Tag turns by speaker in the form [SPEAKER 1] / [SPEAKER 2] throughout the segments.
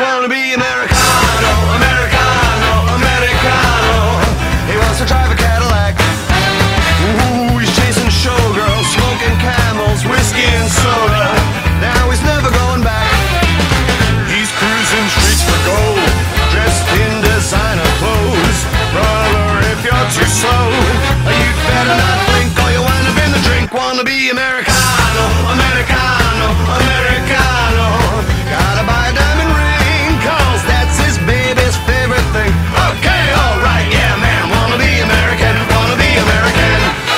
[SPEAKER 1] wanna be Americano, Americano, Americano. He wants to drive a Cadillac. Ooh, he's chasing showgirls, smoking camels, whiskey and soda. Now he's never going back. He's cruising streets for gold, dressed in designer clothes. Brother, if you're too slow, you better not blink or you'll wind up in the drink. Wanna be Americano, Americano, Americano. Gotta buy a diamond ring, cause that's his baby's favorite thing. Okay, alright, yeah man, wanna be American, wanna be American.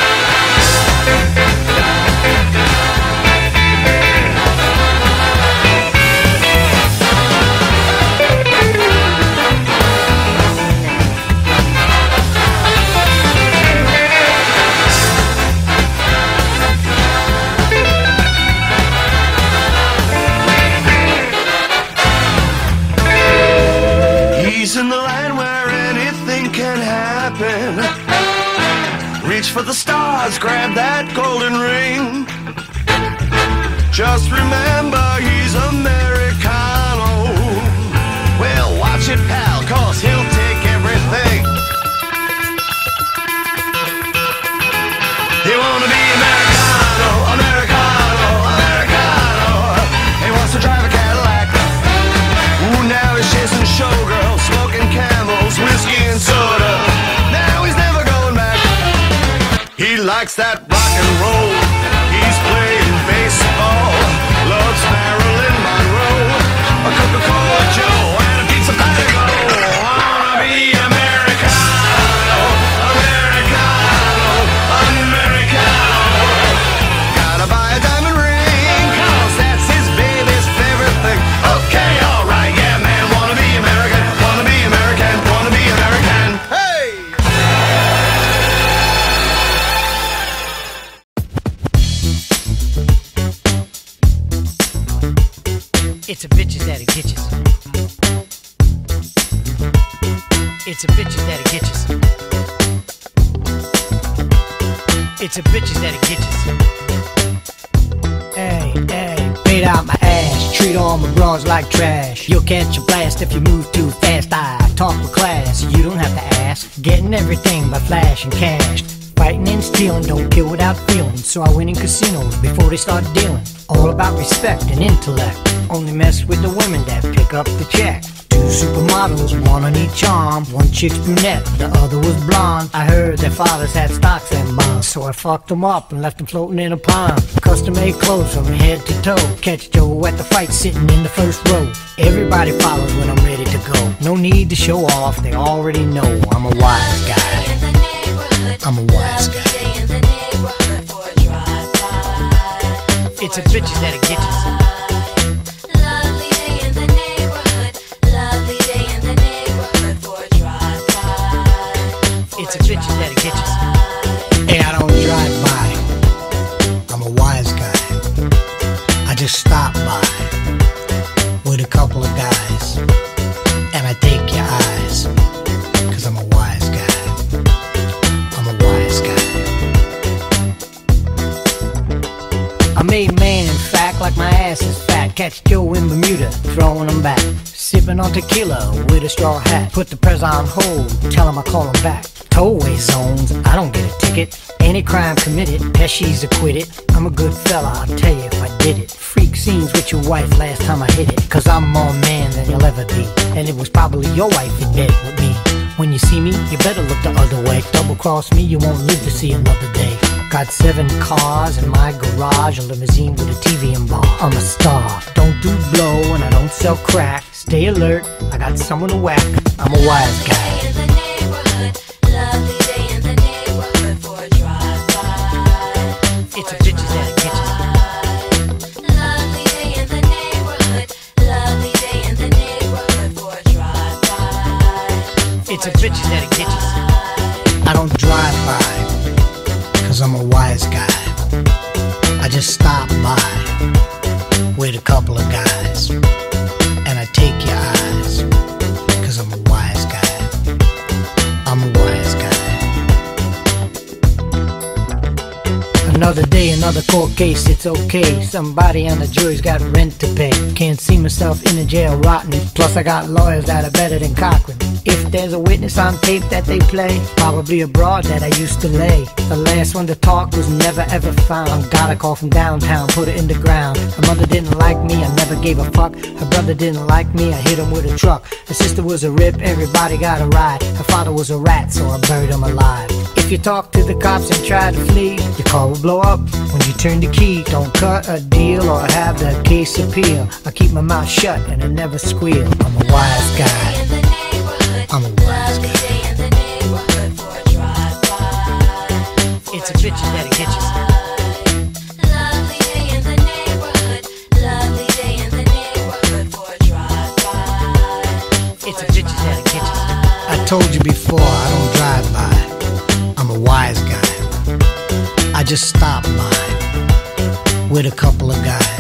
[SPEAKER 1] He's in the land where anything can happen. Reach for the stars, grab that golden ring. Just remember he's Americano. Well, watch it, pal, cause he'll take everything. He wanna be Americano, Americano, Americano. He wants to drive a Cadillac. Ooh, now he's chasing showgirls, smoking camels, whiskey and soda. Now he's never going back. He likes that rock and roll. He's playing baseball. Loves Marilyn Monroe, a Coca-Cola Joe, and a pizza patio. Wanna be Americano, Americano, Americano. Gotta buy a diamond ring, cause that's his baby's favorite thing. Okay, alright, yeah man, wanna be American, wanna be American, wanna be American. Hey!
[SPEAKER 2] It's a bitches that'll get you. It's a bitches that'll get you. It's a bitches that'll get you. Hey, hey, paid out my ass, treat all my bras like trash. You'll catch a blast if you move too fast. I talk with class, you don't have to ask. Getting everything by flashing cash. Fighting and stealing, don't kill without feeling. So I win in casinos before they start dealing. All about respect and intellect. Only mess with the women that pick up the check. Two supermodels, one on each arm. One chick's brunette, the other was blonde. I heard their fathers had stocks and bonds, so I fucked them up and left them floating in a pond. Custom-made clothes from head to toe. Catch Joe at the fight sitting in the first row. Everybody follows when I'm ready to go. No need to show off, they already know I'm a wise guy. I'm a wise guy. It's a bitches that'll get you.
[SPEAKER 3] Lovely day in the neighborhood. Lovely day in the neighborhood for a drive-by.
[SPEAKER 2] It's a bitches that'll get you. Hey, I don't drive by. I'm a wise guy. I just stop by with a couple of guys, and I take your eyes, 'cause I'm a wise guy. I'm a wise guy. I made man in fact like my ass is fat. Catch Joe in Bermuda, throwing him back. Sipping on tequila with a straw hat. Put the press on hold, tell him I call him back. Tollway zones, I don't get a ticket. Any crime committed, Pesci's acquitted. I'm a good fella, I'll tell you if I did it. Freak scenes with your wife last time I hit it. 'Cause I'm more man than you'll ever be. And it was probably your wife in bed with me. When you see me, you better look the other way. Double cross me, you won't live to see another day. Got 7 cars in my garage, a limousine with a TV and bar. I'm a star, don't do blow and I don't sell crack. Stay alert, I got someone to whack. I'm a wise guy.
[SPEAKER 3] In the neighborhood. Lovely day in the neighborhood for a drive-by.
[SPEAKER 2] It's a bitches that'll get you.
[SPEAKER 3] Lovely day in the neighborhood. Lovely day in the neighborhood for a drive-by.
[SPEAKER 2] It's a bitches that'll get you.
[SPEAKER 4] I don't drive by, 'cause I'm a wise guy. I just stop by with a couple of guys, and I take your eyes, 'cause I'm a wise guy. I'm a wise guy.
[SPEAKER 2] Another day day, another court case, it's okay. Somebody on the jury's got rent to pay. Can't see myself in the jail rotting. Plus I got lawyers that are better than Cochran. If there's a witness on tape that they play, probably a broad that I used to lay. The last one to talk was never ever found. Got a call from downtown, put it in the ground. Her mother didn't like me, I never gave a fuck. Her brother didn't like me, I hit him with a truck. Her sister was a rip, everybody got a ride. Her father was a rat, so I buried him alive. If you talk to the cops and try to flee, your car will blow up when you turn the key. Don't cut a deal or have the case appeal. I keep my mouth shut and I never squeal. I'm a wise guy. I'm a wise guy. It's a bitch that'll get you.
[SPEAKER 3] Lovely day in the neighborhood. Lovely day in the neighborhood for a drive-by.
[SPEAKER 2] It's a bitch that'll get you.
[SPEAKER 4] I told you before, I don't drive by. I'm a wise guy. I just stop by with a couple of guys.